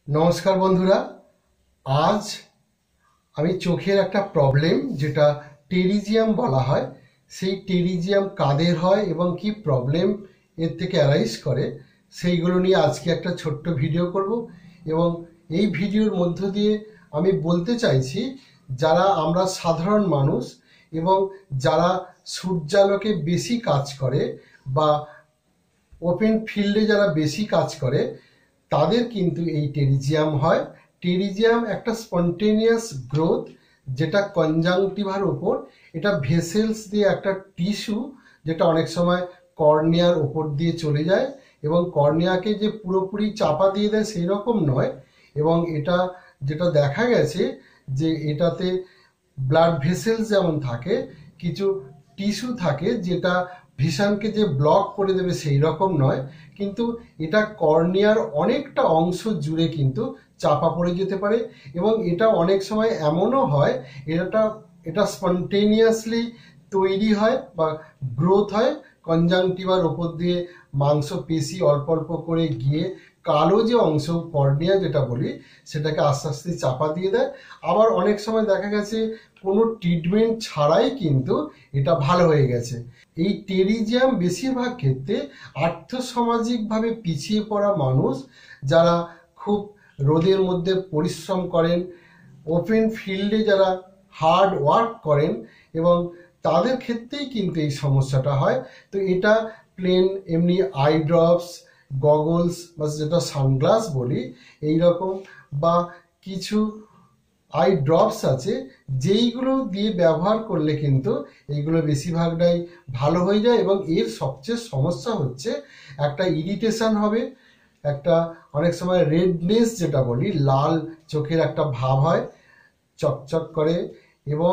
নমস্কার বন্ধুরা। আজ আমি চোখের একটা প্রবলেম যেটা টেরিজিয়াম বলা হয়, সেই টেরিজিয়াম কাদের হয় এবং কি প্রবলেম এর থেকে অ্যারাইজ করে সেইগুলো নিয়ে আজকে একটা ছোট্ট ভিডিও করব। এবং এই ভিডিওর মধ্য দিয়ে আমি বলতে চাইছি, যারা আমরা সাধারণ মানুষ এবং যারা সূর্যালোকে বেশি কাজ করে বা ওপেন ফিল্ডে যারা বেশি কাজ করে তাদের কিন্তু এই টেরিজিয়াম হয়। টেরিজিয়াম একটা স্পন্টেনিয়াস গ্রোথ, যেটা কনজাংটিভার ওপর, এটা ভেসেলস দিয়ে একটা টিস্যু, যেটা অনেক সময় কর্নিয়ার ওপর দিয়ে চলে যায় এবং কর্নিয়াকে যে পুরোপুরি চাপা দিয়ে দেয় সেই রকম নয়। এবং এটা যেটা দেখা গেছে যে এটাতে ব্লাড ভেসেলস যেমন থাকে, কিছু টিস্যু থাকে যেটা ভিশনকে যে ব্লক করে দেবে সেই রকম নয়, কিন্তু এটা কর্নিয়ার অনেকটা অংশ জুড়ে কিন্তু চাপা পড়ে যেতে পারে। এবং এটা অনেক সময় এমনও হয়, এটা স্পন্টেনিয়াসলি তৈরি হয় বা গ্রোথ হয় কনজাংটিভার ওপর দিয়ে, মাংসপেশি অল্প অল্প করে গিয়ে কালো যে অংশ কর্নিয়া যেটা বলি সেটাকে আস্তে আস্তে চাপা দিয়ে দেয়। আবার অনেক সময় দেখা গেছে কোনো ট্রিটমেন্ট ছাড়াই কিন্তু এটা ভালো হয়ে গেছে। এই টেরিজিয়াম বেশিরভাগ ক্ষেত্রে আর্থসামাজিকভাবে পিছিয়ে পড়া মানুষ, যারা খুব রোদের মধ্যে পরিশ্রম করেন, ওপেন ফিল্ডে যারা হার্ড ওয়ার্ক করেন, এবং তাদের ক্ষেত্রেই কিন্তু এই সমস্যাটা হয়। তো এটা প্লেন এমনি আই ড্রপস, গগলস বা যেটা সানগ্লাস বলি এই রকম, বা কিছু আই ড্রপস আছে যেইগুলো দিয়ে ব্যবহার করলে কিন্তু এইগুলো বেশিরভাগটাই ভালো হয়ে যায়। এবং এর সবচেয়ে সমস্যা হচ্ছে একটা ইরিটেশন হবে, একটা অনেক সময় রেডনেস যেটা বলি, লাল চোখের একটা ভাব হয়, চকচক করে, এবং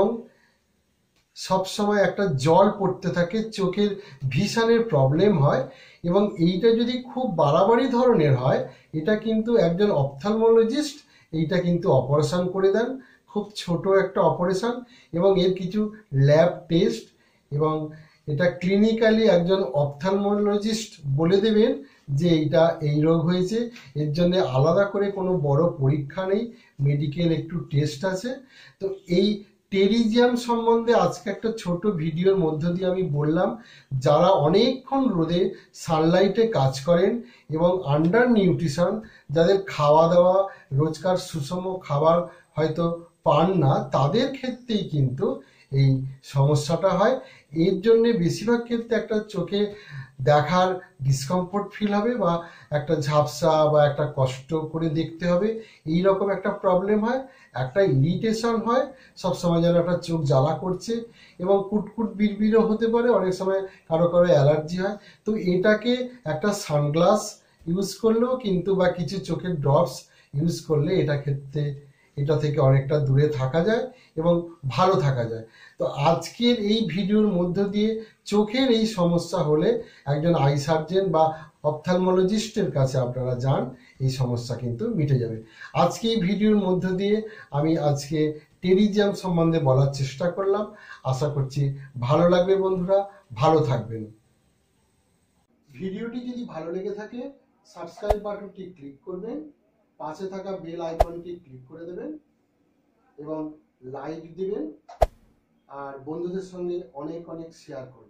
সব সময় একটা জল পড়তে থাকে, চোখের ভিশনের প্রবলেম হয়। এবং এইটা যদি খুব বাড়াবাড়ি ধরনের হয়, এটা কিন্তু একজন অপথ্যালমোলজিস্ট এইটা কিন্তু অপারেশন করে দেন, খুব ছোট একটা অপারেশন, এবং এর কিছু ল্যাব টেস্ট, এবং এটা ক্লিনিক্যালি একজন অপথ্যালমোলজিস্ট বলে দেবেন যে এইটা এই রোগ হয়েছে। এর জন্য আলাদা করে কোনো বড় পরীক্ষা নেই, মেডিকেল একটু টেস্ট আছে। তো এই টেরিজিয়াম সম্বন্ধে আজকে একটা ছোট ভিডিওর মধ্য দিয়ে আমি বললাম, যারা অনেকক্ষণ রোদে সানলাইটে কাজ করেন এবং আন্ডার নিউট্রিশন, যাদের খাওয়া দাওয়া রোজকার সুষম খাবার হয়তো পান না, তাদের ক্ষেত্রেই কিন্তু এই সমস্যাটা হয়। এর জন্য বেশিরভাগ ক্ষেত্রে একটা চোখে দেখার ডিসকমফোর্ট ফিল হবে, বা একটা ঝাপসা বা একটা কষ্ট করে দেখতে হবে, এই রকম একটা প্রবলেম হয়। একটা ইরিটেশন হয়, সবসময় যেন একটা চোখ জ্বালা করছে, এবং কুটকুট বিড়বিড়ও হতে পারে, অনেক সময় কারো কারো অ্যালার্জি হয়। তো এটাকে একটা সানগ্লাস ইউজ করলেও কিন্তু, বা কিছু চোখের ড্রপস ইউজ করলে এটা থেকে অনেকটা দূরে থাকা যায় এবং ভালো থাকা যায়। তো আজকের এই ভিডিওর মধ্য দিয়ে চোখের এই সমস্যা হলে একজন আই সার্জন বা অপথ্যালমোলজিস্টের কাছে আপনারা যান, এই সমস্যা কিন্তু মিটে যাবে। আজকে এই ভিডিওর মধ্য দিয়ে আমি আজকে টেরিজিয়াম সম্বন্ধে বলার চেষ্টা করলাম। আশা করছি ভালো লাগবে বন্ধুরা, ভালো থাকবেন। ভিডিওটি যদি ভালো লেগে থাকে সাবস্ক্রাইব বাটনটি ক্লিক করবেন, পাশে থাকা বেল আইকনটি ক্লিক করে দেবেন এবং লাইক দিবেন, আর বন্ধুদের সঙ্গে অনেক অনেক শেয়ার করবেন।